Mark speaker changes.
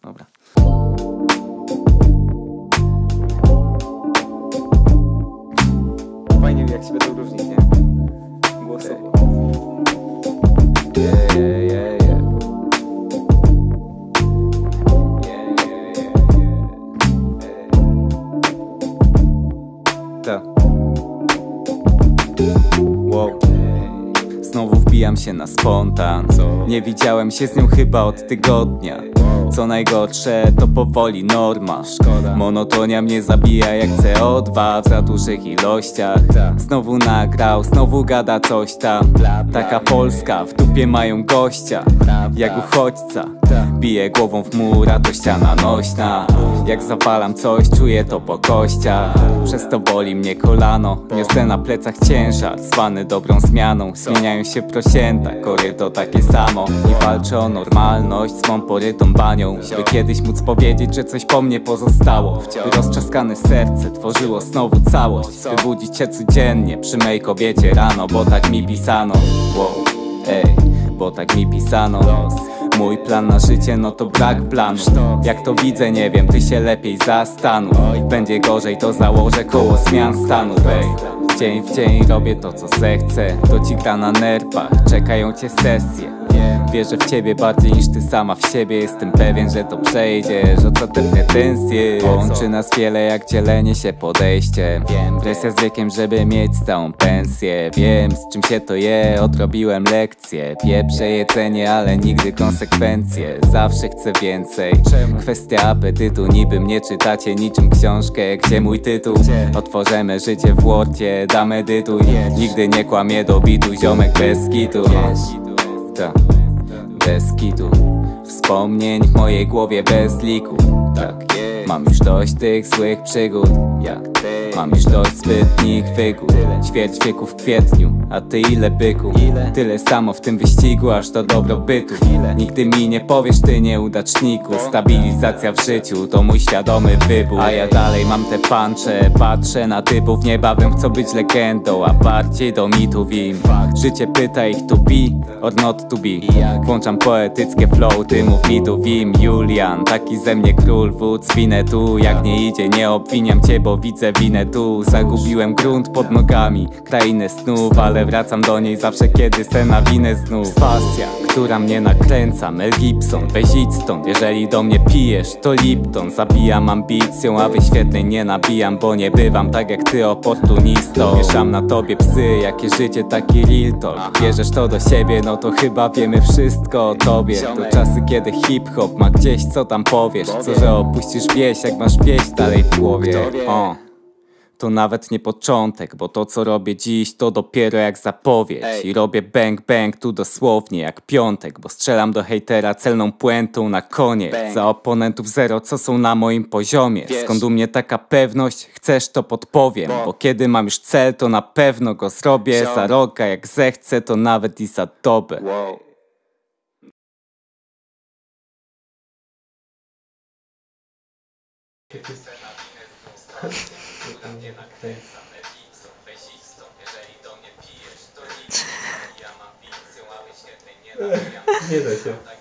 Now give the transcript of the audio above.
Speaker 1: dobra. Fajnie jak się będą różnić, nie? Głosowo. Tak. Wow. Znowu wbijam się na spontan. Nie widziałem się z nią chyba od tygodnia. Co najgorsze to powoli norma. Monotonia mnie zabija jak CO2 w za dużych ilościach. Znowu nagrał, znowu gada coś tam. Taka Polska, w dupie mają gościa jak uchodźca. Bije głową w mur, a to ściana nośna. Jak zawalam coś, czuję to po kościach. Przez to boli mnie kolano. Niosę na plecach ciężar, zwany dobrą zmianą. Zmieniają się prosięta, koryto takie samo. I walczę o normalność z mą porytą banią, by kiedyś móc powiedzieć, że coś po mnie pozostało. By roztrzaskane serce tworzyło znowu całość. By budzić się codziennie przy mej kobiecie rano, bo tak mi pisano. Wow, ej, bo tak mi pisano. Mój plan na życie, no to brak planu. Jak to widzę, nie wiem, ty się lepiej zastanów. Będzie gorzej, to założę koło zmian stanu. Dzień w dzień robię to, co zechcę. To ci gra na nerwach, czekają cię sesje. Wierzę w ciebie bardziej niż ty sama w siebie. Jestem pewien, że to przejdziesz. O co te pretensje? Łączy nas wiele jak dzielenie się podejściem. Presja z wiekiem, żeby mieć stałą pensję. Wiem, z czym się to je, odrobiłem lekcje. Pieprze jedzenie, ale nigdy konsekwencje. Zawsze chcę więcej. Kwestia apetytu, niby mnie czytacie niczym książkę. Gdzie mój tytuł? Otworzymy życie w Wordzie, dam edytuj. Nigdy nie kłamie do bitu, ziomek bez kitu. Bez kitu. Wspomnień w mojej głowie bez liku. Tak, mam już dość tych złych przygód. Mam już dość zbytnich wygód. Ćwierć wieku w kwietniu, a ty ile byku? Tyle samo w tym wyścigu, aż do dobrobytu. Nigdy mi nie powiesz, ty nieudaczniku. Stabilizacja w życiu to mój świadomy wybór. A ja dalej mam te puncze, patrzę na typów. Niebawem chcą być legendą, a bardziej do mitów im. Życie pyta ich to be or not to be. Włączam poetyckie flow, ty mów mi tu wim. Julian, taki ze mnie król wódz. Winę tu, jak nie idzie, nie obwiniam cię, bo widzę winę tu. Zagubiłem grunt pod nogami, krainę snów, ale wracam do niej zawsze, kiedy se nawinę znów. Pasja, która mnie nakręca, Mel Gibson, weź idź stąd. Jeżeli do mnie pijesz, to Lipton. Zabijam ambicją, a wyświetleń nie nabijam, bo nie bywam tak jak ty oportunistą. Mieszam na tobie psy, jakie życie, taki real talk. Bierzesz to do siebie, no to chyba wiemy wszystko o tobie. To czasy, kiedy hip-hop ma gdzieś, co tam powiesz. Co, że opuścisz wieś, jak masz wieś dalej w głowie. To nawet nie początek, bo to co robię dziś to dopiero jak zapowiedź. I robię bang bang tu dosłownie jak piątek, bo strzelam do hejtera celną puentą na koniec. Za oponentów zero, co są na moim poziomie. Skąd u mnie taka pewność? Chcesz, to podpowiem, bo kiedy mam już cel, to na pewno go zrobię. Za roga jak zechcę, to nawet i za dobę.
Speaker 2: Nie da się.